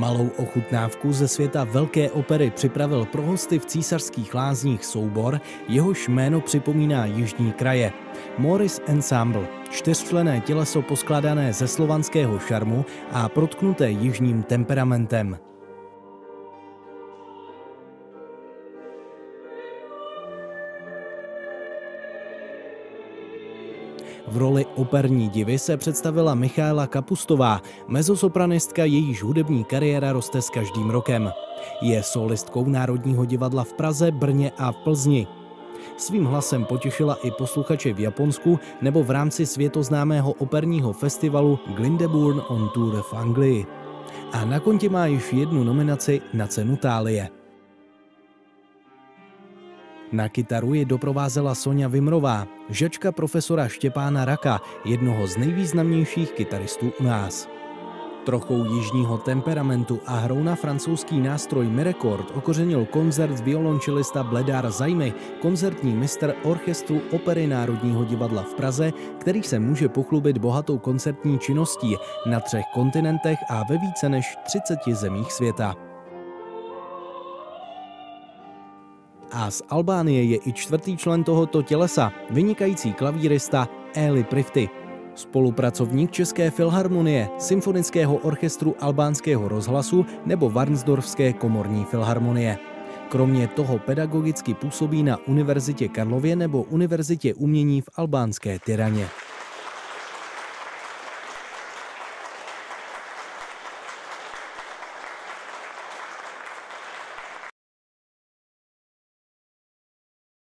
Malou ochutnávku ze světa velké opery připravil pro hosty v Císařských Lázních soubor, jehož jméno připomíná jižní kraje. Morris Ensemble, čtyřčlenné těleso poskládané ze slovanského šarmu a protknuté jižním temperamentem. V roli operní divy se představila Michaela Kapustová, mezzosopranistka, jejíž hudební kariéra roste s každým rokem. Je solistkou Národního divadla v Praze, Brně a v Plzni. Svým hlasem potěšila i posluchače v Japonsku nebo v rámci světoznámého operního festivalu Glyndebourne on Tour v Anglii. A na kontě má již jednu nominaci na cenu Thálie. Na kytaru ji doprovázela Soňa Vimrová, žačka profesora Štěpána Raka, jednoho z nejvýznamnějších kytaristů u nás. Trochou jižního temperamentu a hrou na francouzský nástroj Mirecord okořenil koncert violončelista Bledar Zajmy, koncertní mistr orchestru Opery Národního divadla v Praze, který se může pochlubit bohatou koncertní činností na 3 kontinentech a ve více než 30 zemích světa. A z Albánie je i 4. člen tohoto tělesa, vynikající klavírista Eli Prifty, spolupracovník České filharmonie, Symfonického orchestru Albánského rozhlasu nebo Varnsdorfské komorní filharmonie. Kromě toho pedagogicky působí na Univerzitě Karlově nebo Univerzitě umění v albánské Tiraně.